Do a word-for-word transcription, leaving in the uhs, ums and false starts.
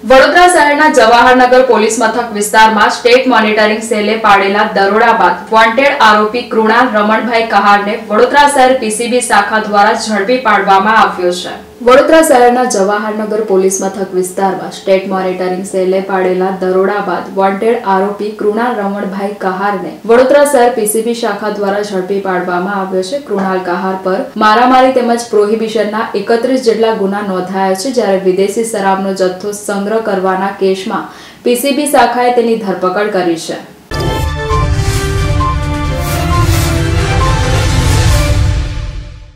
વડોદરા શહેરના જવાહરનગર પોલીસ મથક વિસ્તારમાં સ્ટેટ મોનિટરિંગ સેલે પાડેલા દરોડા બાદ વોન્ટેડ આરોપી કૃણાલ રમણભાઈ કહારને વડોદરા શહેર પીસીબી શાખા દ્વારા ઝડપી પાડવામાં આવ્યો છે। વડોદરા શહેરના જવાહરનગર પોલીસ મથક વિસ્તારમાં સ્ટેટ મોનિટરિંગ સેલે પાડેલા દરોડા બાદ વોન્ટેડ આરોપી કૃણાલ રમણભાઈ કહારને વડોદરા શહેર પીસીબી શાખા દ્વારા ઝડપી પાડવામાં આવ્યો છે। કૃણાલ કહાર પર મારામારી તેમજ પ્રોહિબિશનના એકત્રીસ જેટલા ગુના નોંધાયા છે, જ્યારે વિદેશી શરાબનો જથ્થો સંગ્રહ કરવાના કેસમાં પીસીબી શાખાએ તેની ધરપકડ કરી છે।